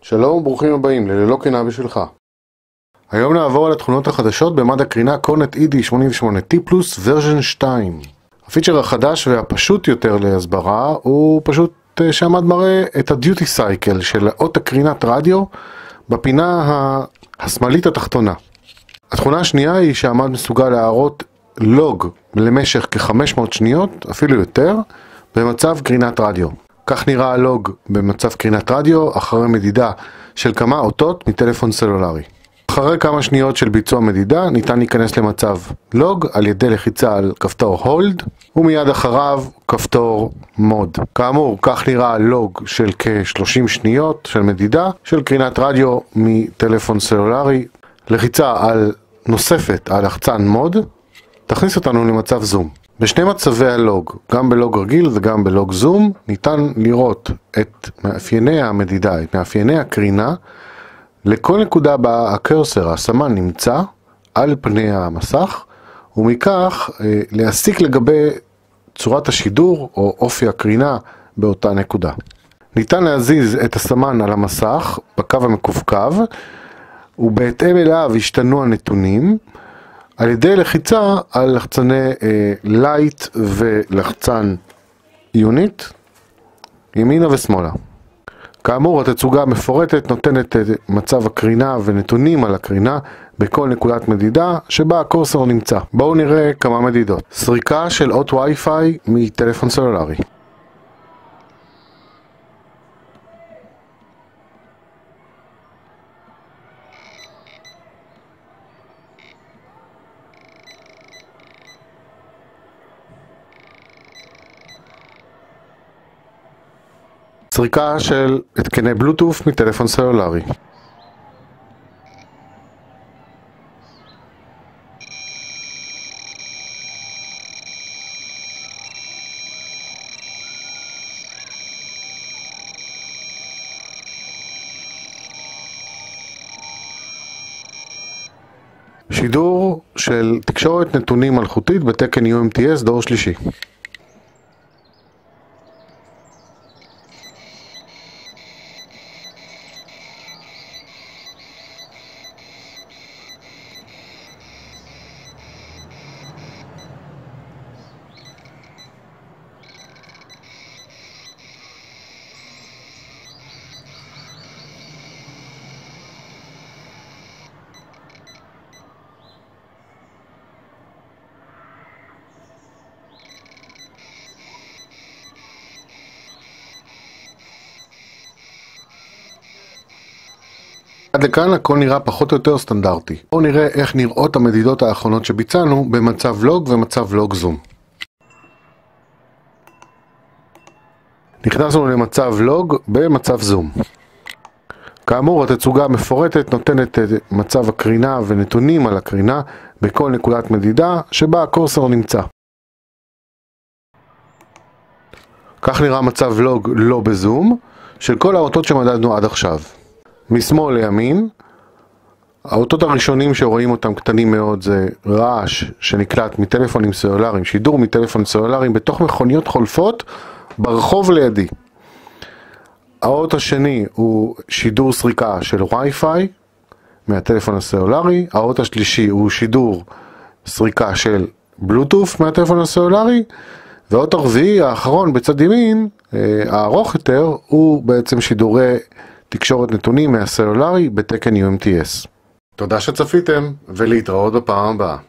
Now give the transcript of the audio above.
שלום, ברוכים הבאים ללא קרינה בשבילך. היום נעבור על התכונות החדשות במד הקרינה קורנט ED88T+ ורז'ן 2. הפיצ'ר החדש והפשוט יותר להסברה הוא פשוט שהמד מראה את הדיוטי סייקל של אות הקרינת רדיו בפינה השמאלית התחתונה. התכונה השנייה היא שהמד מסוגל להראות לוג למשך כ-500 שניות, אפילו יותר, במצב קרינת רדיו. כך נראה הלוג במצב קרינת רדיו אחרי מדידה של כמה אותות מטלפון סלולרי. אחרי כמה שניות של ביצוע מדידה ניתן להיכנס למצב לוג על ידי לחיצה על כפתור הולד ומיד אחריו כפתור מוד. כאמור, כך נראה הלוג של כ-30 שניות של מדידה של קרינת רדיו מטלפון סלולרי. לחיצה נוספת על לחצן מוד תכניס אותנו למצב זום. בשני מצבי הלוג, גם בלוג רגיל וגם בלוג זום, ניתן לראות את מאפייני המדידה, את מאפייני הקרינה, לכל נקודה בה הקרסר, הסמן, נמצא על פני המסך, ומכך להסיק לגבי צורת השידור או אופי הקרינה באותה נקודה. ניתן להזיז את הסמן על המסך בקו המקווקו, ובהתאם אליו השתנו הנתונים, על ידי לחיצה על לחצני לייט ולחצן יוניט, ימינה ושמאלה. כאמור, התצוגה המפורטת נותנת מצב הקרינה ונתונים על הקרינה בכל נקודת מדידה שבה הקורסור נמצא. בואו נראה כמה מדידות. סריקה של אות וי-פיי מטלפון סלולרי. סריקה של התקני בלוטות' מטלפון סלולרי. שידור של תקשורת נתונים מלאכותית בתקן UMTS דור שלישי. עד לכאן הכל נראה פחות או יותר סטנדרטי. בואו נראה איך נראות המדידות האחרונות שביצענו במצב לוג ומצב לוג זום. נכנסנו למצב לוג במצב זום. כאמור, התצוגה המפורטת נותנת מצב הקרינה ונתונים על הקרינה בכל נקודת מדידה שבה הקורסור נמצא. כך נראה מצב לוג לא בזום של כל האותות שמדדנו עד עכשיו. משמאל לימין, האותות הראשונים שרואים אותם קטנים מאוד זה רעש שנקלט מטלפונים סלולריים, שידור מטלפון סלולריים בתוך מכוניות חולפות ברחוב לידי. האות השני הוא שידור סריקה של וי-פיי מהטלפון הסלולרי, האות השלישי הוא שידור סריקה של בלוטות' מהטלפון הסלולרי, והאות הרביעי האחרון בצד ימין, הארוך יותר, הוא בעצם שידורי תקשורת נתונים מהסלולרי בתקן UMTS. תודה שצפיתם ולהתראות בפעם הבאה.